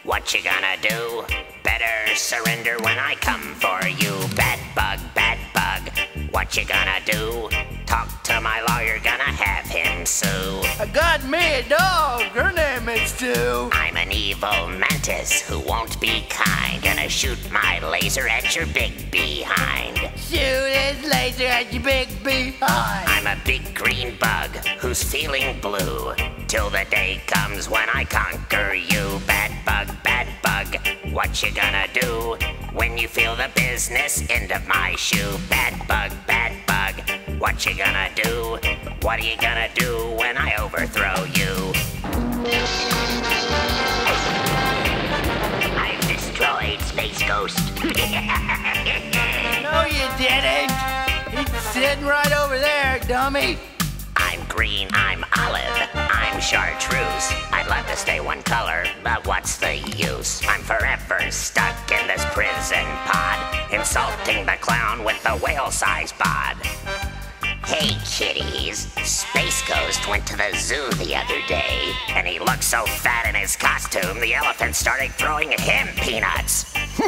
What you gonna do? Better surrender when I come for you. Bad bug, bad bug. What you gonna do? Talk to my lawyer, gonna have him sue. I got me a dog, her name is Sue. I'm an evil mantis who won't be kind. Gonna shoot my laser at your big behind. Shoot his laser at your big behind. I'm a big green bug who's feeling blue till the day comes when I conquer you. Bad bug, bad bug. What you gonna do when you feel the business end of my shoe? Bad bug, bad bug. What you gonna do? What are you gonna do when I overthrow you? I've destroyed Space Ghost. No, you didn't. He's sitting right over there, dummy. I'm green, I'm olive, I'm chartreuse. I'd love to stay one color, but what's the use? I'm forever stuck in this prison pod, insulting the clown with the whale-sized bod. Hey kitties, Space Ghost went to the zoo the other day, and he looked so fat in his costume, the elephant started throwing him peanuts.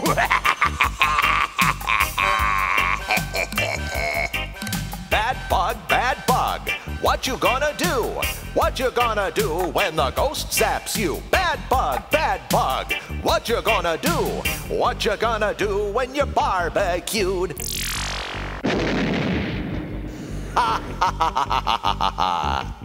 Bad bug, bad bug. What you gonna do? What you gonna do when the ghost zaps you? Bad bug, bad bug. What you gonna do? What you gonna do when you're barbecued? Ha ha ha ha ha ha ha.